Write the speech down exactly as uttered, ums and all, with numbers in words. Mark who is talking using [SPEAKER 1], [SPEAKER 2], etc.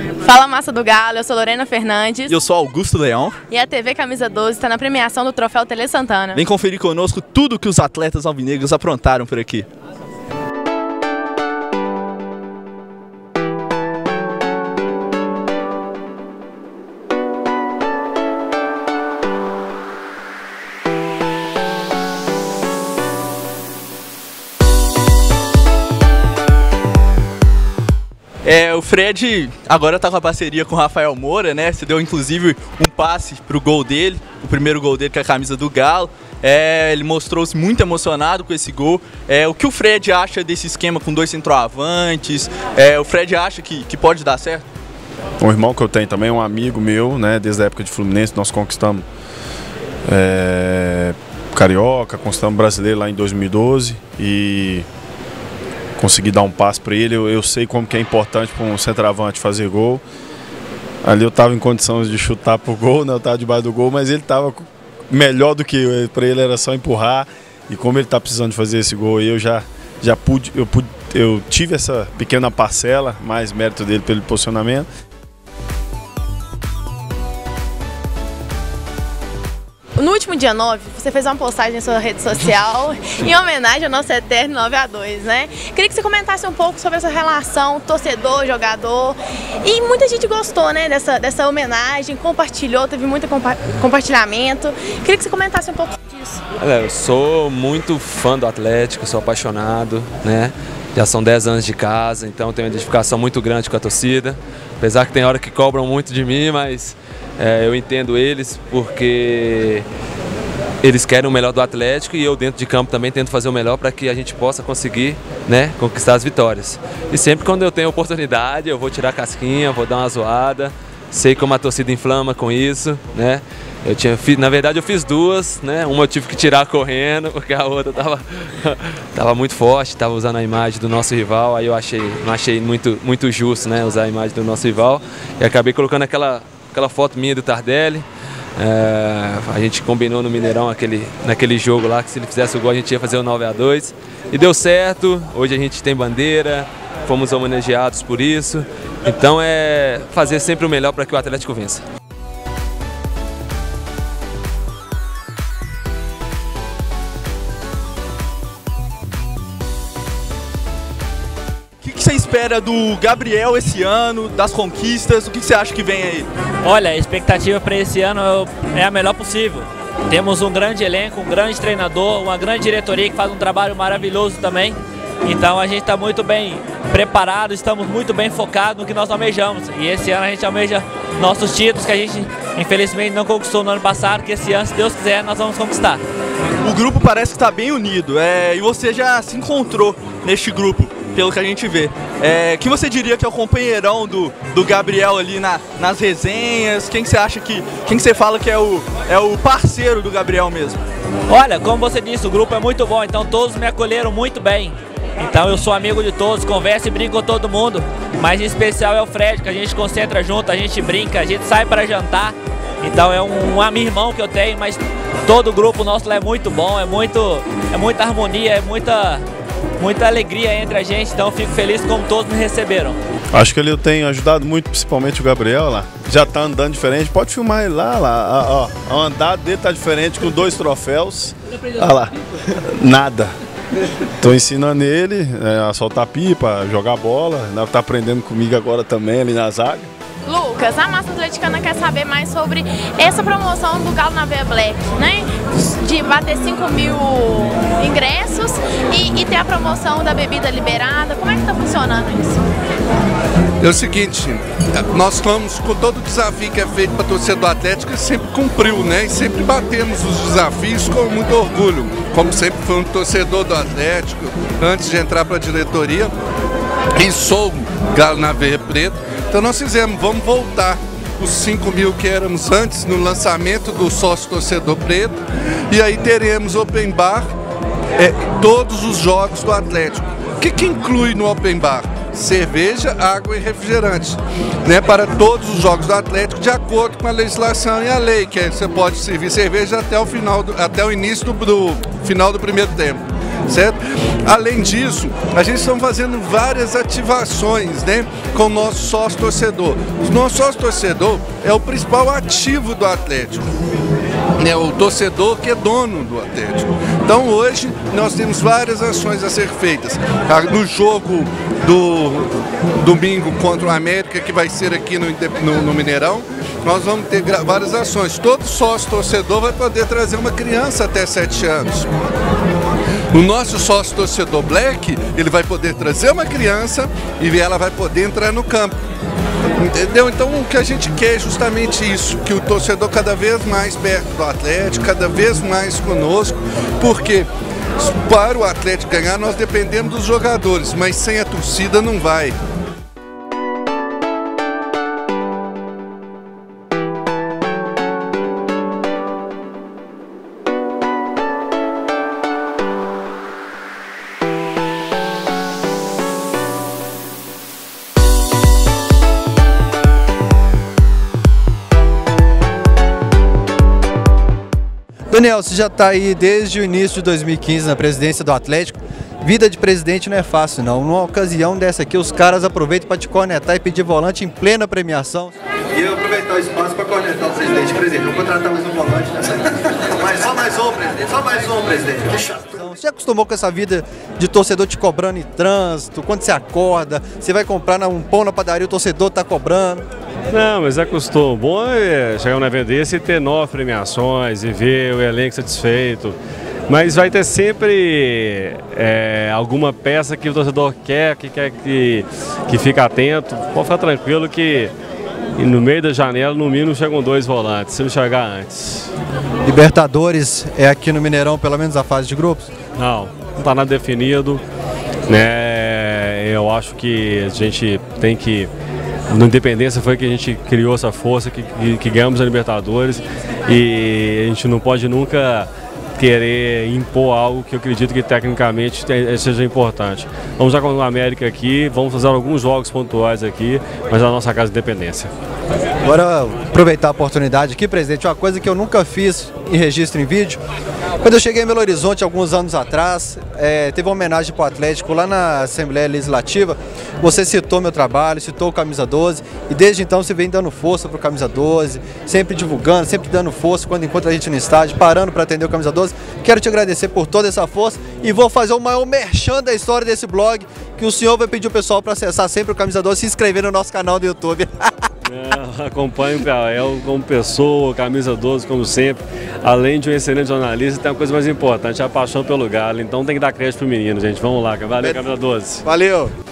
[SPEAKER 1] Fala Massa do Galo, eu sou Lorena Fernandes.
[SPEAKER 2] E eu sou Augusto Leão.
[SPEAKER 1] E a T V Camisa doze está na premiação do Troféu Tele Santana.
[SPEAKER 2] Vem conferir conosco tudo que os atletas alvinegros aprontaram por aqui. É, o Fred agora tá com a parceria com o Rafael Moura, né? Você deu inclusive um passe pro gol dele, o primeiro gol dele com a camisa do Galo. É, ele mostrou-se muito emocionado com esse gol. É, o que o Fred acha desse esquema com dois centroavantes? É, o Fred acha que, que pode dar certo?
[SPEAKER 3] Um irmão que eu tenho também, um amigo meu, né? Desde a época de Fluminense, nós conquistamos é, Carioca, conquistamos Brasileiro lá em dois mil e doze e consegui dar um passe para ele. Eu, eu sei como que é importante para um centroavante fazer gol. Ali eu estava em condições de chutar pro gol, né? Eu estava debaixo do gol, mas ele estava melhor do que eu. Para ele era só empurrar. E como ele está precisando de fazer esse gol, eu já, já pude, eu pude, eu tive essa pequena parcela, mais mérito dele pelo posicionamento.
[SPEAKER 1] No último dia nove, você fez uma postagem em sua rede social em homenagem ao nosso eterno nove a dois, né? Queria que você comentasse um pouco sobre essa relação torcedor-jogador. E muita gente gostou, né, dessa, dessa homenagem, compartilhou, teve muito compa compartilhamento. Queria que você comentasse um pouco disso.
[SPEAKER 4] Olha, eu sou muito fã do Atlético, sou apaixonado, né? Já são dez anos de casa, então tenho uma identificação muito grande com a torcida. Apesar que tem hora que cobram muito de mim, mas é, eu entendo eles porque eles querem o melhor do Atlético e eu dentro de campo também tento fazer o melhor para que a gente possa conseguir, né, conquistar as vitórias. E sempre quando eu tenho oportunidade eu vou tirar a casquinha, vou dar uma zoada, sei como a torcida inflama com isso, né? Eu tinha, na verdade eu fiz duas, né? Uma eu tive que tirar correndo, porque a outra estava tava muito forte, estava usando a imagem do nosso rival, aí eu achei, não achei muito, muito justo, né, usar a imagem do nosso rival, e acabei colocando aquela, aquela foto minha do Tardelli. É, a gente combinou no Mineirão aquele, naquele jogo lá, que se ele fizesse o gol a gente ia fazer o nove a dois, e deu certo. Hoje a gente tem bandeira, fomos homenageados por isso, então é fazer sempre o melhor para que o Atlético vença.
[SPEAKER 2] O que você espera do Gabriel esse ano, das conquistas? O que você acha que vem aí?
[SPEAKER 5] Olha, a expectativa para esse ano é a melhor possível. Temos um grande elenco, um grande treinador, uma grande diretoria que faz um trabalho maravilhoso também. Então a gente está muito bem preparado, estamos muito bem focados no que nós almejamos. E esse ano a gente almeja nossos títulos que a gente infelizmente não conquistou no ano passado, que esse ano, se Deus quiser, nós vamos conquistar.
[SPEAKER 2] O grupo parece que está bem unido, é, e você já se encontrou neste grupo, pelo que a gente vê. É, quem você diria que é o companheirão do, do Gabriel ali na, nas resenhas? Quem que você acha que... Quem que você fala que é o, é o parceiro do Gabriel mesmo?
[SPEAKER 5] Olha, como você disse, o grupo é muito bom, então todos me acolheram muito bem. Então eu sou amigo de todos, converso e brinco com todo mundo. Mas em especial é o Fred, que a gente concentra junto, a gente brinca, a gente sai para jantar. Então é um, um irmão que eu tenho, mas todo o grupo nosso lá é muito bom, é, muito, é muita harmonia, é muita... muita alegria entre a gente, então eu fico feliz como todos me receberam.
[SPEAKER 3] Acho que ele tem ajudado muito, principalmente o Gabriel lá. Já tá andando diferente, pode filmar ele lá, lá. Ó, ó, o andado dele tá diferente, com dois troféus. Olha lá, nada. Tô ensinando ele é, a soltar pipa, a jogar bola, tá aprendendo comigo agora também ali na zaga.
[SPEAKER 1] Lucas, a Massa Atleticana quer saber mais sobre essa promoção do Galo na Veia Black, né? De bater cinco mil ingressos e, e ter a promoção da bebida liberada. Como é que tá funcionando isso?
[SPEAKER 6] É o seguinte, nós vamos com todo o desafio que é feito para a torcida do Atlético, sempre cumpriu, né? E sempre batemos os desafios com muito orgulho. Como sempre fui um torcedor do Atlético, antes de entrar para a diretoria, e sou Galo na Veia Preta. Então nós fizemos, vamos voltar os cinco mil que éramos antes no lançamento do sócio torcedor preto, e aí teremos open bar, é, todos os jogos do Atlético. O que, que inclui no open bar? Cerveja, água e refrigerante, né, para todos os jogos do Atlético, de acordo com a legislação e a lei, que é, você pode servir cerveja até o final do, até o início do, do final do primeiro tempo. certo? Além disso, a gente está fazendo várias ativações, né, com o nosso sócio-torcedor. O nosso sócio-torcedor é o principal ativo do Atlético, né, o torcedor que é dono do Atlético. Então hoje nós temos várias ações a ser feitas. No jogo do domingo contra o América, que vai ser aqui no, no, no Mineirão, nós vamos ter várias ações. Todo sócio-torcedor vai poder trazer uma criança até sete anos. O nosso sócio-torcedor Black, ele vai poder trazer uma criança e ela vai poder entrar no campo. Entendeu? Então o que a gente quer é justamente isso, que o torcedor cada vez mais perto do Atlético, cada vez mais conosco, porque para o Atlético ganhar nós dependemos dos jogadores, mas sem a torcida não vai.
[SPEAKER 7] Daniel, você já está aí desde o início de dois mil e quinze na presidência do Atlético. Vida de presidente não é fácil não. Numa ocasião dessa aqui, os caras aproveitam para te cornetar e pedir volante em plena premiação. E eu aproveitar o espaço para cornetar o presidente. Presidente, vou contratar mais um volante nessa. Mas só mais um, presidente. Só mais um, presidente. Que chato. Você já acostumou com essa vida de torcedor te cobrando em trânsito? Quando você acorda, você vai comprar um pão na padaria, o torcedor tá cobrando.
[SPEAKER 8] Não, mas acostumou. Bom é chegar num evento desse e ter nove premiações e ver o elenco satisfeito. Mas vai ter sempre é, alguma peça que o torcedor quer, que quer que, que fique atento. Pode ficar tranquilo que no meio da janela, no mínimo, chegam dois volantes, se não chegar antes.
[SPEAKER 7] Libertadores é aqui no Mineirão, pelo menos a fase de grupos?
[SPEAKER 8] Não, não está nada definido. Né? Eu acho que a gente tem que... No Independência foi que a gente criou essa força, que, que, que ganhamos a Libertadores, e a gente não pode nunca querer impor algo que eu acredito que tecnicamente seja importante. Vamos já com o América aqui, vamos fazer alguns jogos pontuais aqui, mas a nossa casa de Independência.
[SPEAKER 7] Agora, aproveitar a oportunidade aqui, presidente, uma coisa que eu nunca fiz em registro em vídeo. Quando eu cheguei em Belo Horizonte, alguns anos atrás, é, teve uma homenagem para o Atlético lá na Assembleia Legislativa. Você citou meu trabalho, citou o Camisa doze, e desde então você vem dando força para o Camisa doze, sempre divulgando, sempre dando força quando encontra a gente no estádio, parando para atender o Camisa doze. Quero te agradecer por toda essa força e vou fazer o maior merchan da história desse blog, que o senhor vai pedir o pessoal para acessar sempre o Camisa doze e se inscrever no nosso canal do YouTube.
[SPEAKER 8] É, acompanho o Gael como pessoa, Camisa doze como sempre. Além de um excelente jornalista, tem uma coisa mais importante, a paixão pelo Galo. Então tem que dar crédito pro menino, gente. Vamos lá, valeu, Camisa doze.
[SPEAKER 7] Valeu!